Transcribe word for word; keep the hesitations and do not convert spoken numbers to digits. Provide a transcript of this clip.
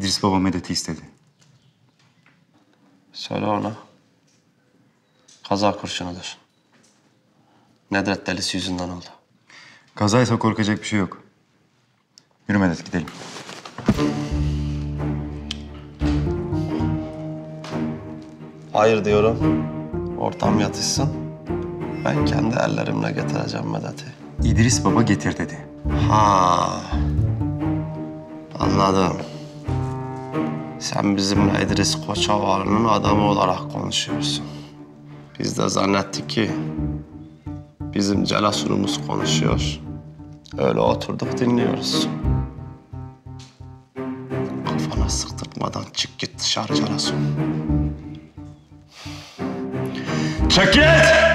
İdris baba medeti istedi. Söyle ona. Kaza kurşunudur. Nedret delisi yüzünden oldu. Kazaysa korkacak bir şey yok. Yürü Medet, gidelim. Hayır diyorum. Ortam yatışsın. Ben kendi ellerimle getireceğim Medet'i. İdris baba getir dedi. Ha. Anladım. Sen bizimle İdris Koçovalı'nın adamı olarak konuşuyorsun. Biz de zannettik ki bizim Celasun'umuz konuşuyor. Öyle oturduk dinliyoruz. Kafana sıktırtmadan çık git dışarı Celasun. Çık git!